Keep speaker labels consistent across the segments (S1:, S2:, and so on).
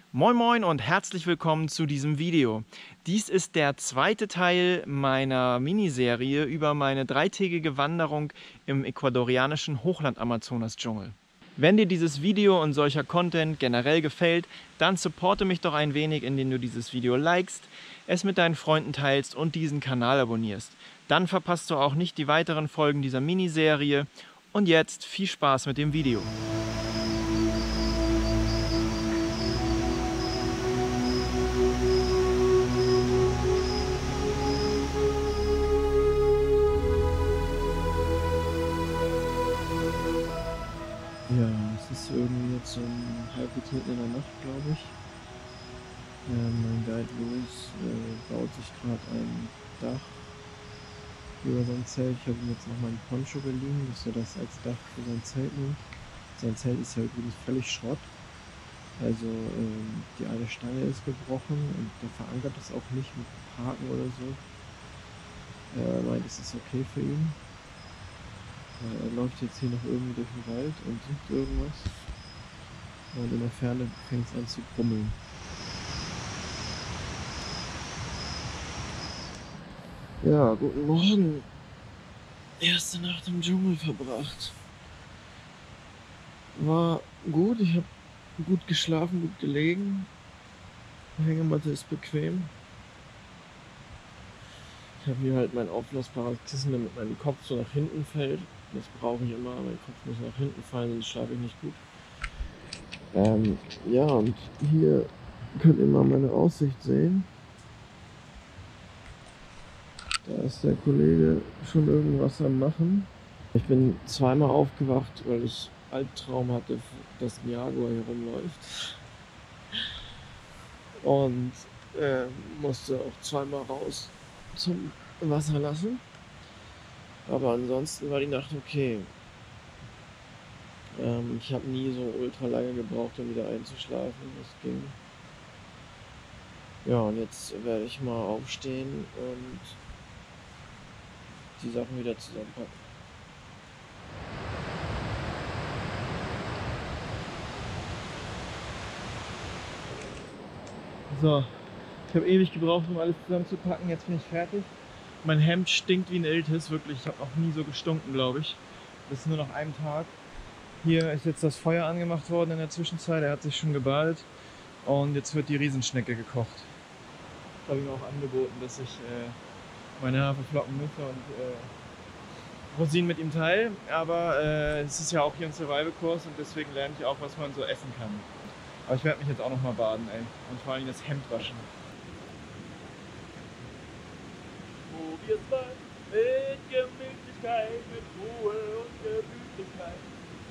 S1: Moin Moin und herzlich willkommen zu diesem Video. Dies ist der zweite Teil meiner Miniserie über meine dreitägige Wanderung im ecuadorianischen Hochland-Amazonas-Dschungel. Wenn dir dieses Video und solcher Content generell gefällt, dann supporte mich doch ein wenig, indem du dieses Video likest, es mit deinen Freunden teilst und diesen Kanal abonnierst. Dann verpasst du auch nicht die weiteren Folgen dieser Miniserie. Und jetzt viel Spaß mit dem Video.
S2: Ja, es ist irgendwie jetzt so halb mitten in der Nacht, glaube ich. Mein Guide Luis baut sich gerade ein Dach über sein Zelt. Ich habe ihm jetzt noch mal ein Poncho geliehen, dass er das als Dach für sein Zelt nimmt. Sein Zelt ist ja übrigens völlig Schrott. Also die eine Stange ist gebrochen und der verankert es auch nicht mit Haken oder so. Er meint, es ist okay für ihn. Er läuft jetzt hier noch irgendwie durch den Wald und sucht irgendwas. Und in der Ferne fängt es an zu brummeln. Ja, guten Morgen. Erste Nacht im Dschungel verbracht. War gut, ich habe gut geschlafen, gut gelegen. Die Hängematte ist bequem. Ich habe hier halt mein aufblasbares Kissen, damit mein Kopf so nach hinten fällt. Das brauche ich immer, mein Kopf muss nach hinten fallen, sonst schlafe ich nicht gut. Ja, und hier könnt ihr mal meine Aussicht sehen. Da ist der Kollege schon irgendwas am Machen. Ich bin zweimal aufgewacht, weil ich Albtraum hatte, dass ein Jaguar hier rumläuft. Und musste auch zweimal raus zum Wasser lassen. Aber ansonsten war die Nacht okay. Ich habe nie so ultra lange gebraucht, um wieder einzuschlafen. Das ging. Ja, und jetzt werde ich mal aufstehen und die Sachen wieder zusammenpacken. So, ich habe ewig gebraucht, um alles zusammenzupacken. Jetzt bin ich fertig. Mein Hemd stinkt wie ein Iltis, wirklich. Ich habe noch nie so gestunken, glaube ich. Das ist nur nach einem Tag. Hier ist jetzt das Feuer angemacht worden in der Zwischenzeit. Er hat sich schon geballt. Und jetzt wird die Riesenschnecke gekocht. Ich habe ihm auch angeboten, dass ich meine Haferflockenmutter und Rosinen mit ihm teile. Aber es ist ja auch hier ein Survival-Kurs und deswegen lerne ich auch, was man so essen kann. Aber ich werde mich jetzt auch noch mal baden, ey. Und vor allem das Hemd waschen. Probier's mal mit Gemütlichkeit, mit Ruhe und Gemütlichkeit.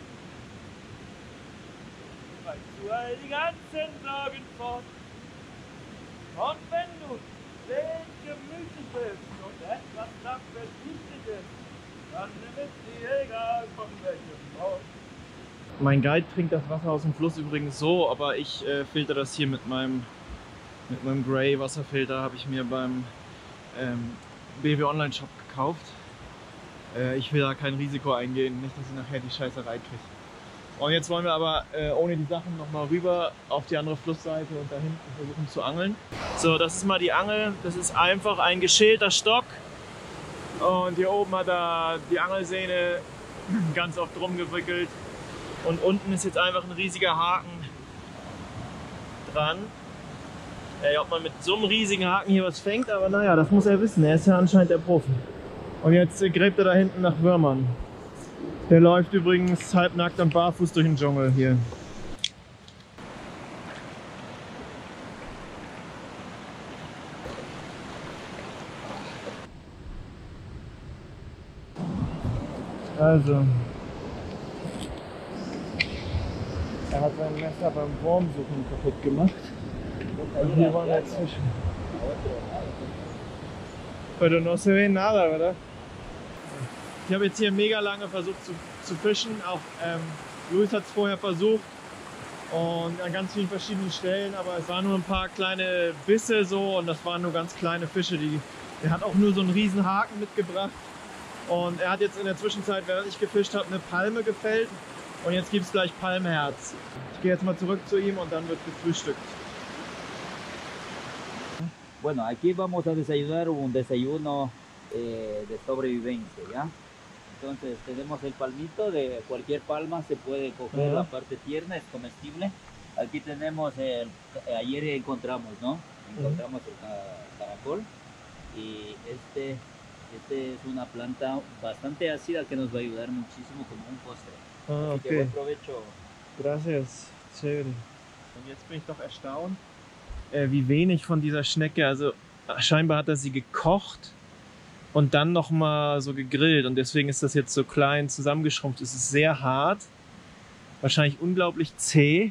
S2: Weißt du all die ganzen Sorgen fort. Und wenn du sehr gemütlich bist und etwas dafür wichtig ist, dann ist dir egal von welchem Ort. Mein Guide trinkt das Wasser aus dem Fluss übrigens so, aber ich filter das hier mit meinem Grey Wasserfilter, habe ich mir beim BW Online Shop gekauft. Ich will da kein Risiko eingehen, nicht dass ich nachher die Scheißerei kriege. Und jetzt wollen wir aber ohne die Sachen nochmal rüber auf die andere Flussseite und da hinten versuchen zu angeln. So, das ist mal die Angel. Das ist einfach ein geschälter Stock. Und hier oben hat er die Angelsehne ganz oft rumgewickelt. Und unten ist jetzt einfach ein riesiger Haken dran. Ob man mit so einem riesigen Haken hier was fängt, aber naja, das muss er wissen. Er ist ja anscheinend der Profi. Und jetzt gräbt er da hinten nach Würmern. Der läuft übrigens halbnackt und barfuß durch den Dschungel hier. Also, er hat sein Messer beim Wurmsuchen kaputt gemacht. Und hier wollen wir jetzt fischen. Pero no se ve nada, oder? Ich habe jetzt hier mega lange versucht zu fischen. Auch Luis hat es vorher versucht und an ganz vielen verschiedenen Stellen, aber es waren nur ein paar kleine Bisse so und das waren nur ganz kleine Fische. Er hat auch nur so einen riesen Haken mitgebracht und er hat jetzt in der Zwischenzeit, während ich gefischt habe, eine Palme gefällt und jetzt gibt es gleich Palmherz.
S1: Ich gehe jetzt mal zurück zu ihm und dann wird gefrühstückt.
S3: Bueno, aquí vamos a desayunar un desayuno de sobrevivencia, ¿ya? Entonces tenemos el palmito, de cualquier palma se puede coger la parte tierna, es comestible. Aquí tenemos, ayer encontramos, ¿no? Encontramos el caracol y este es una planta bastante ácida que nos va a ayudar muchísimo como un postre.
S1: Ah,
S3: Así que buen provecho.
S1: Gracias. Chévere. Und jetzt bin ich doch erstaunt, wie wenig von dieser Schnecke, also scheinbar hat er sie gekocht und dann nochmal so gegrillt und deswegen ist das jetzt so klein zusammengeschrumpft. Es ist sehr hart, wahrscheinlich unglaublich zäh.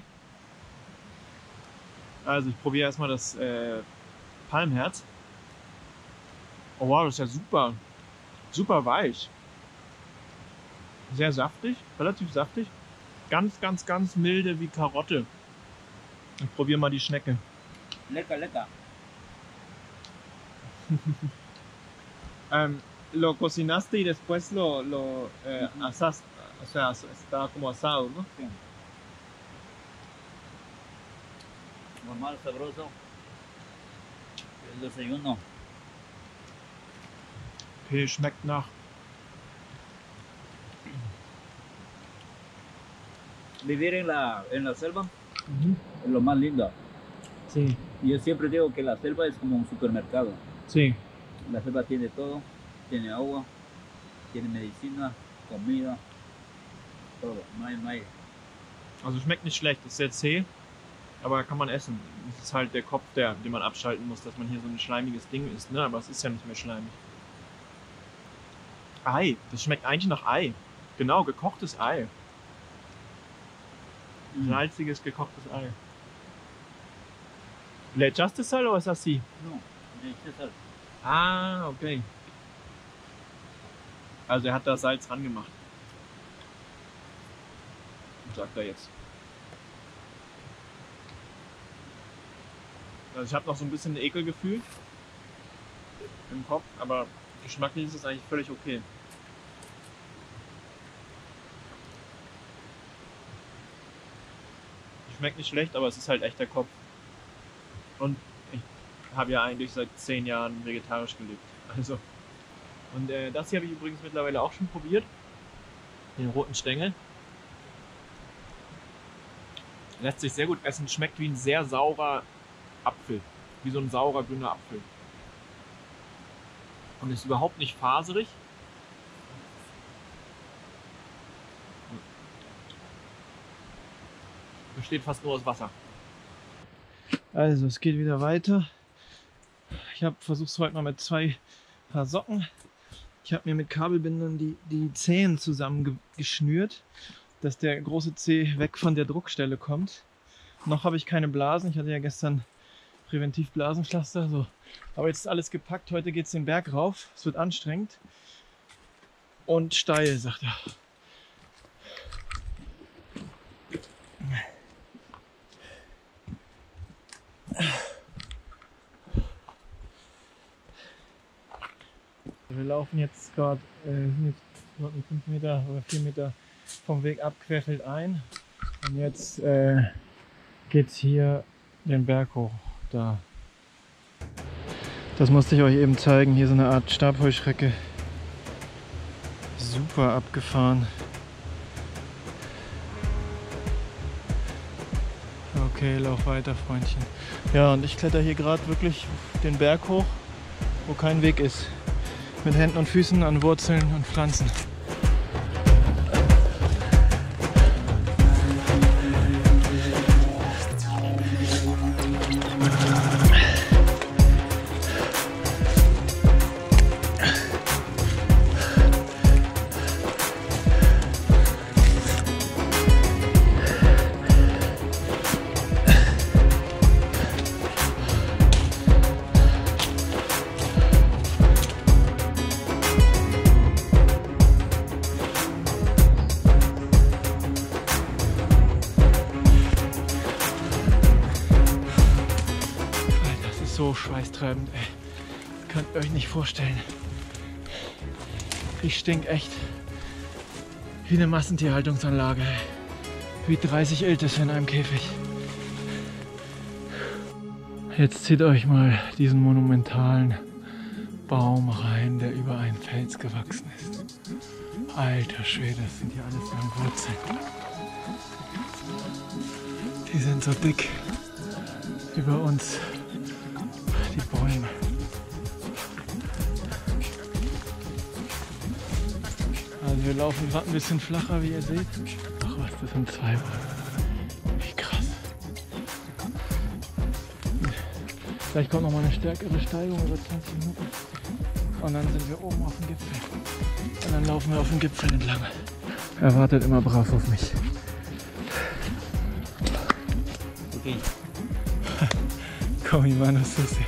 S1: Also ich probiere erstmal das Palmherz. Oh wow, das ist ja super, super weich. Sehr saftig, relativ saftig. Ganz, ganz, ganz milde wie Karotte. Ich probiere mal die Schnecke.
S3: Lecker, lecker.
S1: Lo cocinaste y después lo asaste, o sea, está como asado, ¿no?
S3: Sí. Normal, sabroso. El desayuno.
S1: Okay, schmeckt nach.
S3: Vivir en la selva es lo más lindo.
S1: Sí,
S3: Y yo siempre digo que la selva es como un supermercado.
S1: sí.
S3: La selva tiene todo, tiene agua, tiene medicina, comida, todo. No hay.
S1: Also schmeckt nicht schlecht, ist sehr zäh, aber kann man essen. Es ist halt der Kopf, den man abschalten muss, dass man hier so ein schleimiges Ding isst, ne? Aber es ist ja nicht mehr schleimig. Ei, das schmeckt eigentlich nach Ei. Genau, gekochtes Ei. Salziges, gekochtes Ei. ¿Le echaste sal o es así?
S3: No, de sal.
S1: Ah, okay. Also er hat da Salz ran gemacht. Sagt er jetzt. Also ich habe noch so ein bisschen Ekelgefühl im Kopf, aber geschmacklich ist es eigentlich völlig okay. Schmeckt nicht schlecht, aber es ist halt echt der Kopf. Und ich habe ja eigentlich seit 10 Jahren vegetarisch gelebt. Also. Und das hier habe ich übrigens mittlerweile auch schon probiert. Den roten Stängel. Lässt sich sehr gut essen. Schmeckt wie ein sehr saurer Apfel. Wie so ein saurer, grüner Apfel. Und ist überhaupt nicht faserig. Besteht fast nur aus Wasser. Also es geht wieder weiter. Ich habe versucht es heute mal mit 2 Paar Socken. Ich habe mir mit Kabelbindern die Zehen zusammengeschnürt, dass der große Zeh weg von der Druckstelle kommt. Noch habe ich keine Blasen. Ich hatte ja gestern präventiv Blasenpflaster. So. Aber jetzt ist alles gepackt. Heute geht es den Berg rauf. Es wird anstrengend. Und steil, sagt er. Wir laufen jetzt gerade, sind jetzt 5 Meter oder 4 Meter vom Weg ab querfeld ein. Und jetzt geht es hier den Berg hoch. Da. Das musste ich euch eben zeigen. Hier so eine Art Stabheuschrecke. Super abgefahren. Okay, lauf weiter, Freundchen. Ja, und ich kletter hier gerade wirklich den Berg hoch, wo kein Weg ist. Mit Händen und Füßen an Wurzeln und Pflanzen. So schweißtreibend, ey. Könnt ihr euch nicht vorstellen. Ich stink echt wie eine Massentierhaltungsanlage, ey. wie 30 Älteste in einem Käfig. Jetzt zieht euch mal diesen monumentalen Baum rein, der über einen Fels gewachsen ist. Alter Schwede, das sind hier alles lang Wurzeln. Die sind so dick über uns, die Bäume. Also wir laufen gerade ein bisschen flacher, wie ihr seht. Ach was, das sind 2 Bäume. Wie krass. Vielleicht kommt noch mal eine stärkere Steigung über 20 Minuten. Und dann sind wir oben auf dem Gipfel. Und dann laufen wir auf dem Gipfel entlang. Er wartet immer brav auf mich.
S3: Okay.
S1: Komm, Mano Susi.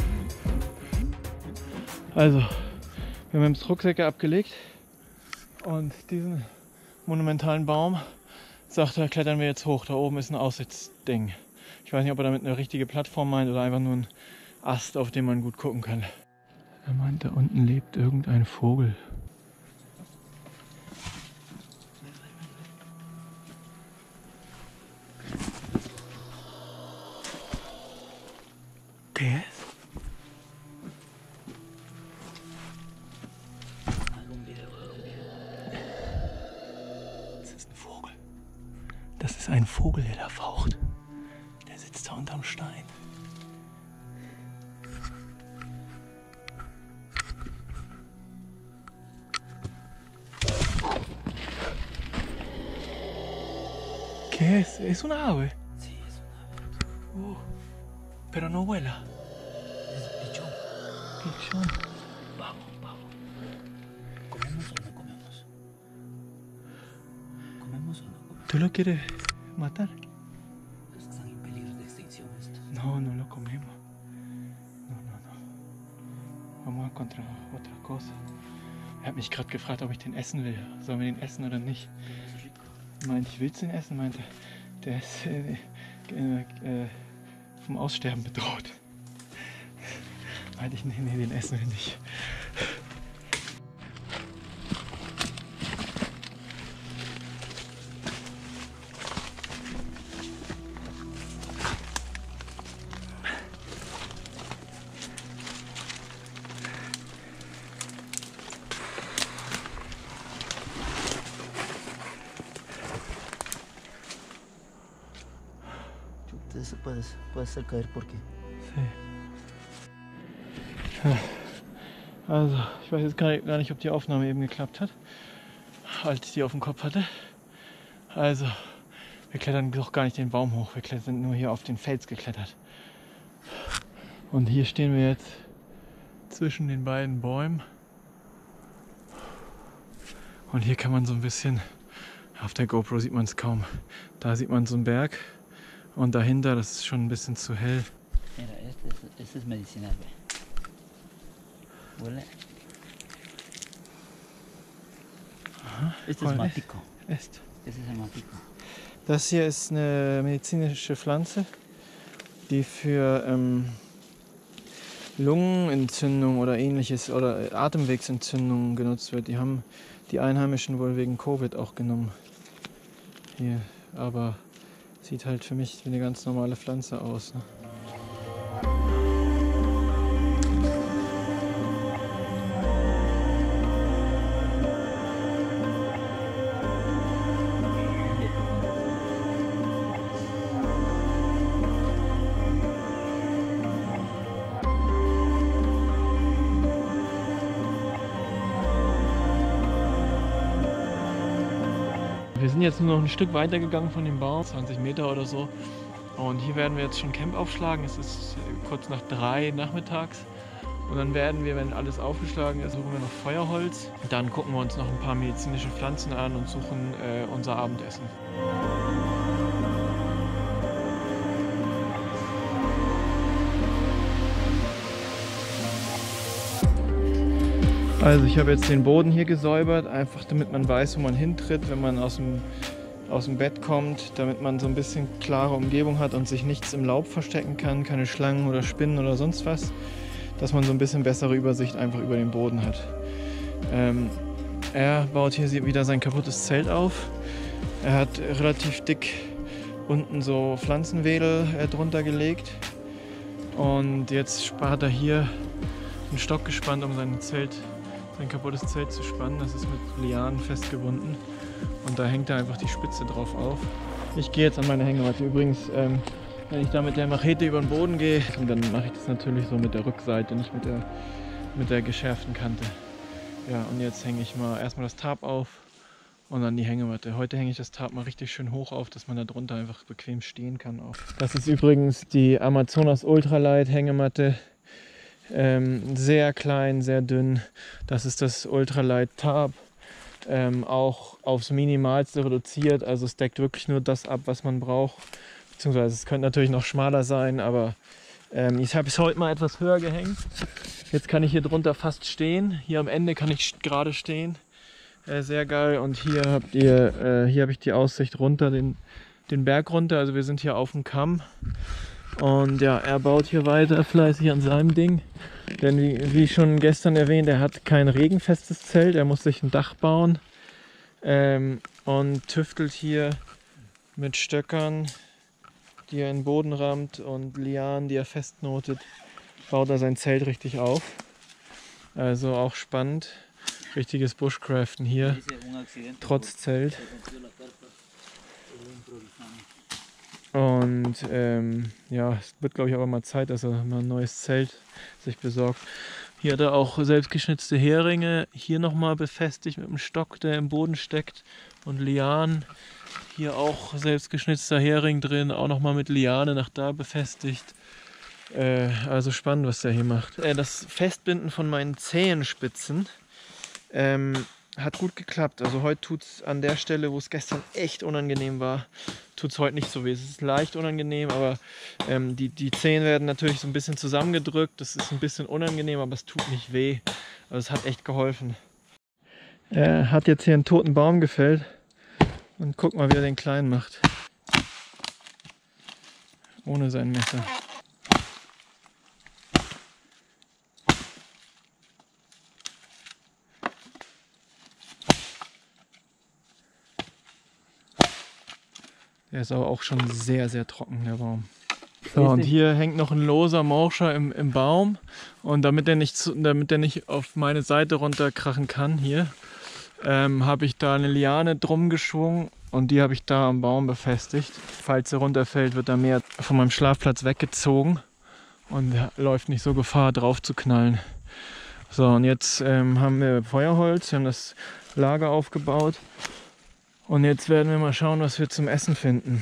S1: Also, wir haben jetzt Rucksäcke abgelegt und diesen monumentalen Baum, sagt er, klettern wir jetzt hoch. Da oben ist ein Aussitzding. Ich weiß nicht, ob er damit eine richtige Plattform meint oder einfach nur ein Ast, auf dem man gut gucken kann. Er meint, da unten lebt irgendein Vogel. ¿Qué es? Das ist ein Vogel. Das ist ein Vogel, der da faucht. Der sitzt da unterm Stein. ¿Qué es? ¿Es un ave?
S3: Sí, es un ave.
S1: Pero no vuela.
S3: Es pichón.
S1: Pichón.
S3: Pavo, pavo. ¿Comemos o no comemos? ¿Comemos o no comemos?
S1: ¿Tú lo quieres matar?
S3: Están en peligro de extinción estos.
S1: No, no lo comemos. No, no, no. Vamos a encontrar otra cosa. Er hat mich gerade gefragt, ob ich den essen will. Sollen wir den essen oder nicht? Meinte ich, willst du den essen? Meinte, der ist vom Aussterben bedroht. Meinte ich, nee, den essen wir nicht.
S3: Eso puede ser caer porque.
S1: Also, ich weiß jetzt gar nicht, ob die Aufnahme eben geklappt hat, als ich die auf dem Kopf hatte. Also, wir klettern doch gar nicht den Baum hoch, wir sind nur hier auf den Fels geklettert. Und hier stehen wir jetzt zwischen den beiden Bäumen. Und hier kann man so ein bisschen, auf der GoPro sieht man es kaum, da sieht man so einen Berg. Und dahinter, das ist schon ein bisschen zu hell.
S3: Mira, este es medicinal. Huele.
S1: Aha,
S3: Este es matico.
S1: Este
S3: ist el matico.
S1: Das hier ist eine medizinische Pflanze, die für Lungenentzündung oder ähnliches oder Atemwegsentzündungen genutzt wird. Die haben die Einheimischen wohl wegen Covid auch genommen. Hier, aber sieht halt für mich wie eine ganz normale Pflanze aus. Ne? Wir sind jetzt nur noch ein Stück weiter gegangen von dem Baum, 20 Meter oder so. Und hier werden wir jetzt schon Camp aufschlagen. Es ist kurz nach 3 nachmittags. Und dann werden wir, wenn alles aufgeschlagen ist, suchen wir noch Feuerholz. Dann gucken wir uns noch ein paar medizinische Pflanzen an und suchen unser Abendessen. Also ich habe jetzt den Boden hier gesäubert, einfach damit man weiß, wo man hintritt, wenn man aus dem Bett kommt, damit man so ein bisschen klare Umgebung hat und sich nichts im Laub verstecken kann, keine Schlangen oder Spinnen oder sonst was, dass man so ein bisschen bessere Übersicht einfach über den Boden hat. Er baut hier wieder sein kaputtes Zelt auf. Er hat relativ dick unten so Pflanzenwedel drunter gelegt. Und jetzt hat er hier einen Stock gespannt, um sein kaputtes Zelt zu spannen. Das ist mit Lianen festgebunden. Und da hängt er einfach die Spitze drauf auf. Ich gehe jetzt an meine Hängematte. Übrigens, wenn ich da mit der Machete über den Boden gehe, dann mache ich das natürlich so mit der Rückseite, nicht mit der geschärften Kante. Ja, und jetzt hänge ich mal erstmal das Tarp auf und dann die Hängematte. Heute hänge ich das Tarp mal richtig schön hoch auf, dass man da drunter einfach bequem stehen kann auch. Das ist übrigens die Amazonas Ultralight Hängematte. Sehr klein, sehr dünn. Das ist das Ultralight Tarp. Auch aufs Minimalste reduziert. Also es deckt wirklich nur das ab, was man braucht. Beziehungsweise es könnte natürlich noch schmaler sein, aber ich habe es heute mal etwas höher gehängt. Jetzt kann ich hier drunter fast stehen. Hier am Ende kann ich gerade stehen. Sehr geil. Und hier habe ich die Aussicht runter, den Berg runter. Also wir sind hier auf dem Kamm. Und ja, er baut hier weiter fleißig an seinem Ding. Denn wie schon gestern erwähnt, er hat kein regenfestes Zelt. Er muss sich ein Dach bauen. Und tüftelt hier mit Stöckern, die er in den Boden rammt, und Lianen, die er festnotet, baut er sein Zelt richtig auf. Also auch spannend. Richtiges Bushcraften hier, trotz Zelt. Und ja, es wird, glaube ich, aber mal Zeit, dass er mal ein neues Zelt sich besorgt. Hier hat er auch selbstgeschnitzte Heringe, hier nochmal befestigt mit einem Stock, der im Boden steckt, und Lianen. Hier auch selbstgeschnitzter Hering drin, auch nochmal mit Liane nach da befestigt. Also spannend, was der hier macht. Das Festbinden von meinen Zehenspitzen hat gut geklappt. Also heute tut es an der Stelle, wo es gestern echt unangenehm war, tut es heute nicht so weh. Es ist leicht unangenehm, aber die Zehen werden natürlich so ein bisschen zusammengedrückt. Das ist ein bisschen unangenehm, aber es tut nicht weh. Also es hat echt geholfen. Er hat jetzt hier einen toten Baum gefällt. Und guck mal, wie er den klein macht. Ohne sein Messer. Der ist aber auch schon sehr, sehr trocken, der Baum. So, und hier hängt noch ein loser Morscher im Baum. Und damit der nicht auf meine Seite runterkrachen kann, hier, habe ich da eine Liane drum geschwungen und die habe ich da am Baum befestigt. Falls er runterfällt, wird er mehr von meinem Schlafplatz weggezogen und läuft nicht so Gefahr, drauf zu knallen. So, und jetzt haben wir Feuerholz, wir haben das Lager aufgebaut und jetzt werden wir mal schauen, was wir zum Essen finden.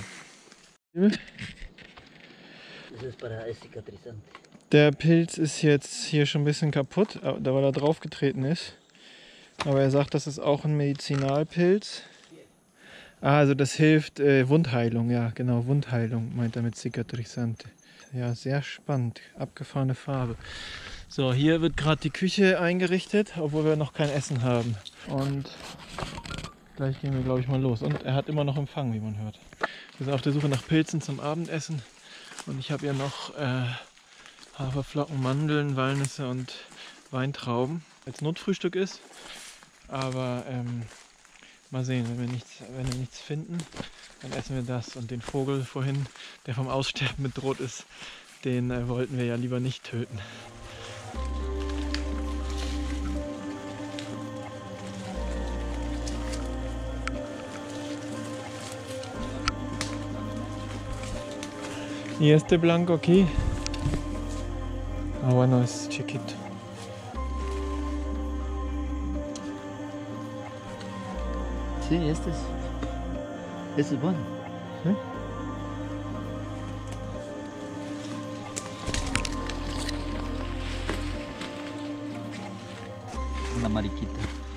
S1: Der Pilz ist jetzt hier schon ein bisschen kaputt, weil er drauf getreten ist. Aber er sagt, das ist auch ein Medizinalpilz. Also das hilft Wundheilung, ja genau, Wundheilung meint er mit Cicatrizante. Ja, sehr spannend, abgefahrene Farbe. So, hier wird gerade die Küche eingerichtet, obwohl wir noch kein Essen haben. Und gleich gehen wir, glaube ich, mal los. Und er hat immer noch Empfang, wie man hört. Wir sind auf der Suche nach Pilzen zum Abendessen. Und ich habe hier noch Haferflocken, Mandeln, Walnüsse und Weintrauben. Als Notfrühstück ist. Aber mal sehen, wenn wir nichts finden, dann essen wir das. Und den Vogel vorhin, der vom Aussterben bedroht ist, den wollten wir ja lieber nicht töten. Y este blanco aquí. Ah, bueno, es chiquito.
S3: Sí, este es bueno.
S1: ¿Sí?
S3: Una mariquita.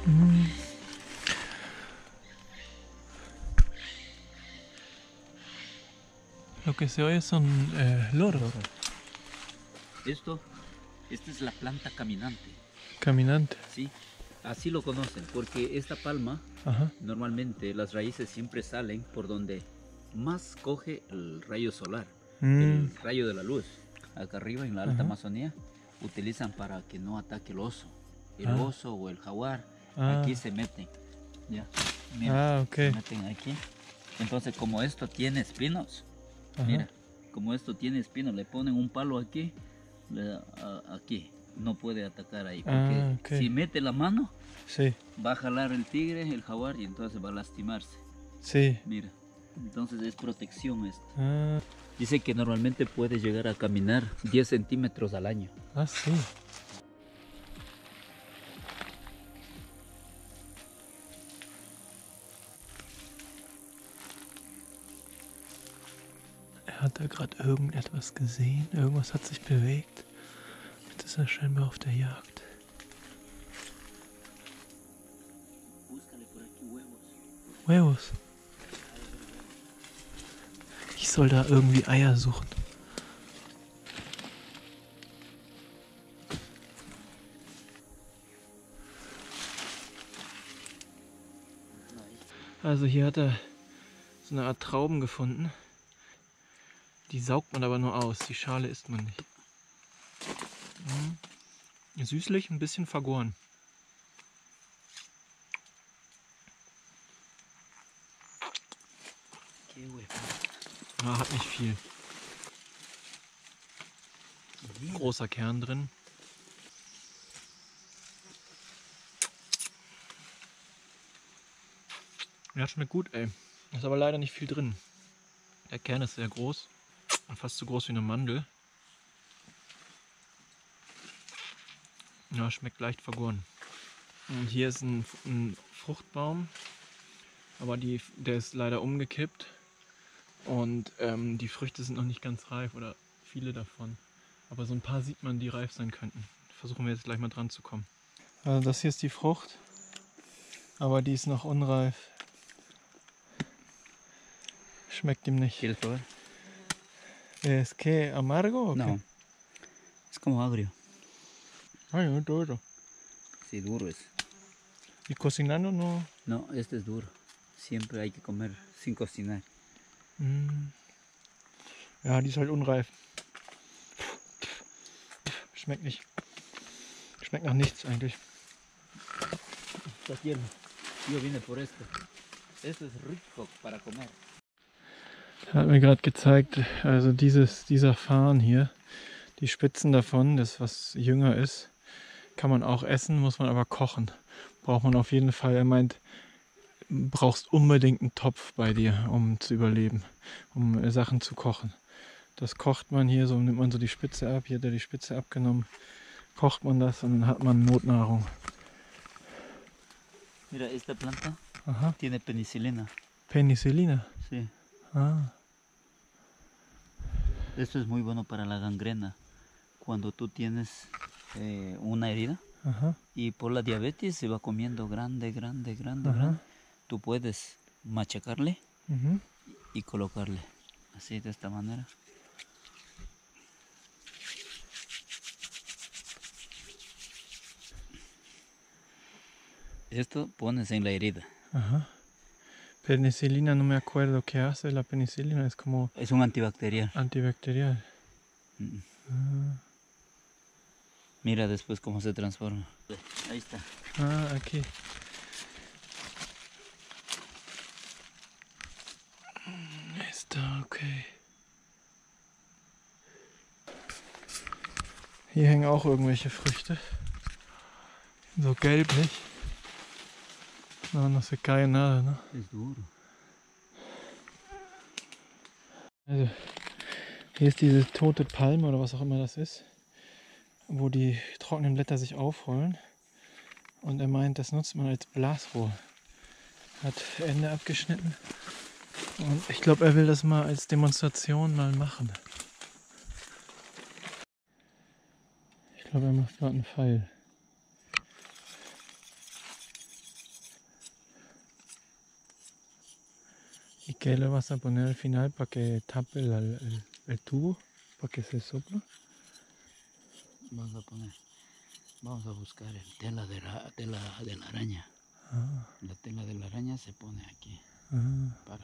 S1: Lo que se oye son loros.
S3: Esta es la planta caminante.
S1: Caminante.
S3: Sí, así lo conocen, porque esta palma,
S1: Ajá.
S3: normalmente las raíces siempre salen por donde más coge el rayo solar,
S1: Mm.
S3: el rayo de la luz. Acá arriba en la alta
S1: Ajá.
S3: Amazonía utilizan para que no ataque el oso o el jaguar.
S1: Ah.
S3: Aquí se meten, ya,
S1: Ah, ok.
S3: se meten aquí Entonces, como esto tiene espinos,
S1: Ajá.
S3: mira, como esto tiene espinos, le ponen un palo aquí, aquí, no puede atacar ahí, porque
S1: Ah, ok.
S3: si mete la mano,
S1: Sí,
S3: va a jalar el tigre, el jaguar, y entonces va a lastimarse.
S1: sí.
S3: Mira, entonces es protección esto.
S1: Ah,
S3: Dice que normalmente puede llegar a caminar 10 centímetros al año.
S1: sí. Er hat da gerade irgendetwas gesehen. Irgendwas hat sich bewegt. Jetzt ist er scheinbar auf der Jagd.
S3: Búscale por aquí huevos.
S1: Huevos. Ich soll da irgendwie Eier suchen. Also hier hat er so eine Art Trauben gefunden. Die saugt man aber nur aus. Die Schale isst man nicht. Süßlich, ein bisschen vergoren. Hat nicht viel. Großer Kern drin. Ja, schmeckt gut, ey. Ist aber leider nicht viel drin. Der Kern ist sehr groß. Fast so groß wie eine Mandel. Ja, schmeckt leicht vergoren. Und hier ist ein Fruchtbaum. Aber der ist leider umgekippt. Und die Früchte sind noch nicht ganz reif oder viele davon. Aber so ein paar sieht man, die reif sein könnten. Versuchen wir jetzt gleich mal dran zu kommen. Also das hier ist die Frucht. Aber die ist noch unreif. Schmeckt ihm nicht.
S3: ¿Quieres probar?
S1: ¿Es que amargo o qué?
S3: No, es como agrio.
S1: Ay, no, duro.
S3: Sí, duro es.
S1: ¿Y cocinando no?
S3: No, este es duro. Siempre hay que comer sin cocinar.
S1: Ja, die ist halt unreif. Schmeckt nicht. Schmeckt nach nichts eigentlich.
S3: Esta tierra. Yo vine por esto. Esto es rico para comer.
S1: Er hat mir gerade gezeigt, also dieser Farn hier, die Spitzen davon, das was jünger ist, kann man auch essen, muss man aber kochen. Braucht man auf jeden Fall. Er meint, brauchst unbedingt einen Topf bei dir, um zu überleben, um Sachen zu kochen. Das kocht man hier, so nimmt man so die Spitze ab, hier hat er die Spitze abgenommen, kocht man das und dann hat man Notnahrung.
S3: Mira, esta planta
S1: Aha.
S3: tiene penicilina.
S1: Penicillina.
S3: Sí.
S1: Ah.
S3: Esto es muy bueno para la gangrena. Cuando tú tienes una herida
S1: Aha.
S3: y por la diabetes se va comiendo grande, grande, grande,
S1: Ajá.
S3: grande. Tú puedes machacarle
S1: Mhm.
S3: y colocarle así de esta manera. Esto pones en la herida.
S1: Ajá. Penicilina, no me acuerdo qué hace la penicilina, es como
S3: Es un antibacterial.
S1: antibacterial.
S3: Mm.
S1: Ah,
S3: Mira después cómo se transforma. Ahí está.
S1: aquí. Está, okay. Hier hängen auch irgendwelche Früchte. So gelblich. No, no se cae nada, ¿no?
S3: Es duro.
S1: Also, hier ist diese tote Palme oder was auch immer das ist, wo die trockenen Blätter sich aufrollen. Und er meint, das nutzt man als Blasrohr. Hat Ende abgeschnitten. Und ich glaube, er will das mal als Demonstration mal machen. Ich glaube, er macht gerade einen Pfeil. ¿Y qué le vas a poner al final para que tape el tubo? ¿Para que se sopla?
S3: Vamos a buscar el tela de la araña.
S1: Ah,
S3: La tela de la araña se pone aquí para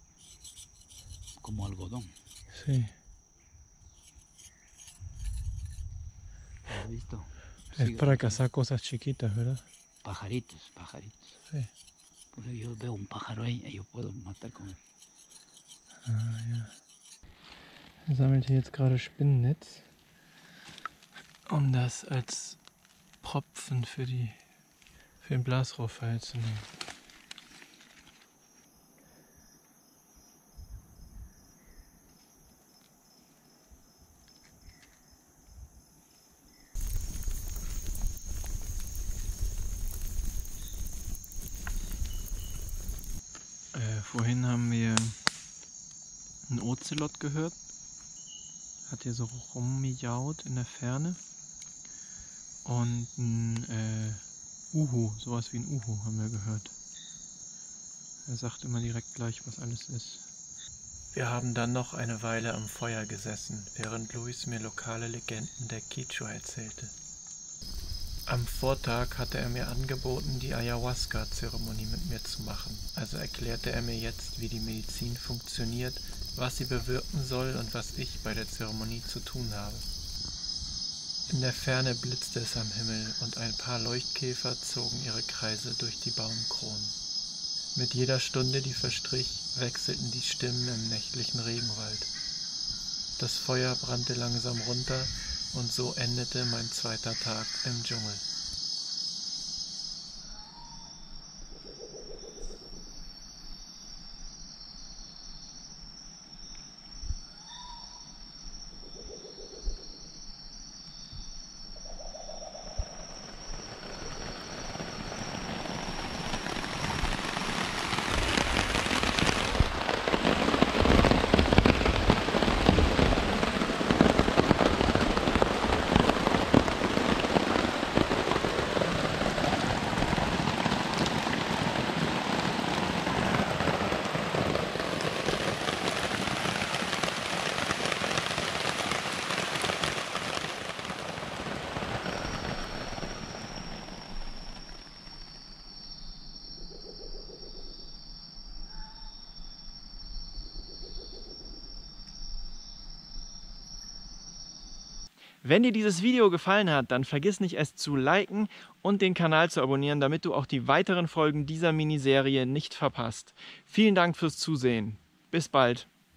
S3: como algodón.
S1: sí.
S3: ¿Has visto?
S1: Es
S3: Sigue
S1: para
S3: buscando.
S1: cazar cosas chiquitas, ¿verdad?
S3: Pajaritos, pajaritos.
S1: Sí.
S3: Porque yo veo un pájaro ahí y yo puedo matar con él.
S1: Er sammelt hier jetzt gerade Spinnennetz, um das als Propfen für den Blasrohrpfeil zu nehmen. Vorhin haben wir einen Ozelot gehört. Hat hier so rummiaut in der Ferne. Und ein Uhu, sowas wie ein Uhu haben wir gehört. Er sagt immer direkt gleich, was alles ist. Wir haben dann noch eine Weile am Feuer gesessen, während Luis mir lokale Legenden der Quechua erzählte. Am Vortag hatte er mir angeboten, die Ayahuasca-Zeremonie mit mir zu machen. Also erklärte er mir jetzt, wie die Medizin funktioniert, was sie bewirken soll und was ich bei der Zeremonie zu tun habe. In der Ferne blitzte es am Himmel und ein paar Leuchtkäfer zogen ihre Kreise durch die Baumkronen. Mit jeder Stunde, die verstrich, wechselten die Stimmen im nächtlichen Regenwald. Das Feuer brannte langsam runter und so endete mein zweiter Tag im Dschungel. Wenn dir dieses Video gefallen hat, dann vergiss nicht, es zu liken und den Kanal zu abonnieren, damit du auch die weiteren Folgen dieser Miniserie nicht verpasst. Vielen Dank fürs Zusehen. Bis bald.